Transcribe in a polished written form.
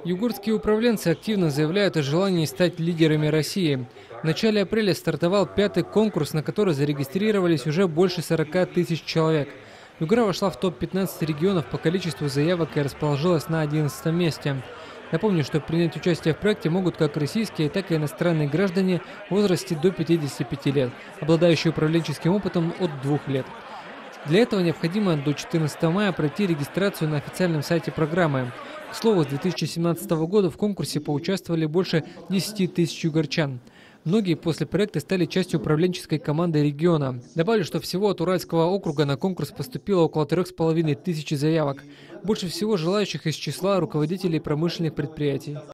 Югорские управленцы активно заявляют о желании стать лидерами России. В начале апреля стартовал пятый конкурс, на который зарегистрировались уже больше 40 тысяч человек. Югра вошла в топ-15 регионов по количеству заявок и расположилась на 11 месте. Напомню, что принять участие в проекте могут как российские, так и иностранные граждане в возрасте до 55 лет, обладающие управленческим опытом от 2 лет. Для этого необходимо до 14 мая пройти регистрацию на официальном сайте программы. К слову, с 2017 года в конкурсе поучаствовали больше 10 тысяч югорчан. Многие после проекта стали частью управленческой команды региона. Добавлю, что всего от Уральского округа на конкурс поступило около 3500 заявок. Больше всего желающих из числа руководителей промышленных предприятий.